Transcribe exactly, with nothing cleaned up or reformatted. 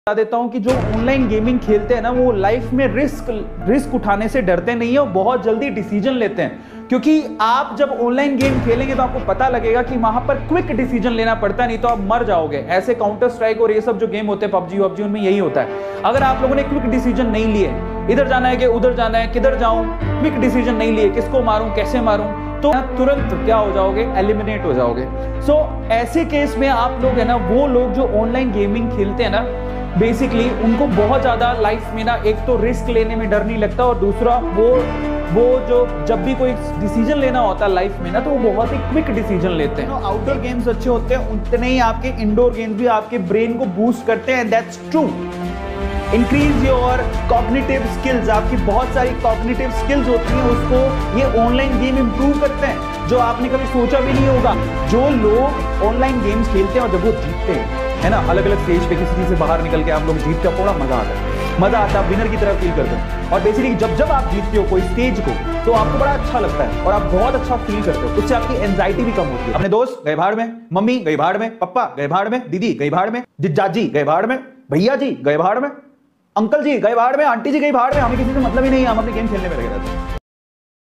बता देता हूं कि जो ऑनलाइन गेमिंग खेलते हैं ना, वो लाइफ में रिस्क रिस्क उठाने से डरते नहीं है और बहुत जल्दी डिसीजन लेते हैं। क्योंकि आप जब ऑनलाइन गेम खेलेंगे तो आपको पता लगेगा कि वहां पर क्विक डिसीजन लेना पड़ता है, नहीं तो आप मर जाओगे। ऐसे काउंटर स्ट्राइक और ये सब जो गेम होते हैं, पबजी वबजी, उनमें यही होता है। अगर आप लोगों ने क्विक डिसीजन नहीं लिए, इधर जाना है कि उधर जाना है, किधर जाऊं, क्विक डिसीजन नहीं लिए, किसको मारूं, कैसे मारूं, तो तुरंत क्या हो जाओगे, एलिमिनेट हो जाओगे। सो so, ऐसे केस में आप लोग है ना, वो लोग जो ऑनलाइन गेमिंग खेलते हैं ना, बेसिकली उनको बहुत ज्यादा लाइफ में ना, एक तो रिस्क लेने में डर नहीं लगता, और दूसरा वो वो जो जब भी कोई डिसीजन लेना होता है लाइफ में ना, तो वो बहुत ही क्विक डिसीजन लेते हैं। आउटडोर गेम्स अच्छे होते हैं, उतने ही आपके इंडोर गेम्स भी आपके ब्रेन को बूस्ट करते हैं। That's true. Increase your cognitive skills, आपकी बहुत सारी कॉग्निटिव स्किल्स होती हैं, उसको ये ऑनलाइन गेम इंप्रूव करते हैं, जो आपने कभी सोचा भी नहीं होगा। जो लोग ऑनलाइन गेम्स खेलते हैं और जब वो जीतते हैं, है ना, अलग अलग स्टेज पे किसी चीज से बाहर निकल के आप लोग जीतते हो, थोड़ा मजा आता है, मजा आता है, विनर की तरह फील करते हो। और बेसिकली जब जब आप जीतते हो कोई स्टेज को, तो आपको बड़ा अच्छा लगता है और आप बहुत अच्छा फील करते हो, उससे आपकी एंजाइटी भी कम होती है। अपने दोस्त गए भाड़ में, मम्मी गई भाड़ में, पापा गए भाड़ में, दीदी गई भाड़ में, जिज्जाजी गए भाड़ में, भैया जी गए भाड़ में, अंकल जी गए भाड़ में, आंटी जी गई भाड़ में, हमें किसी से मतलब ही नहीं है, हम अपने गेम खेलने में लगे रहते हैं।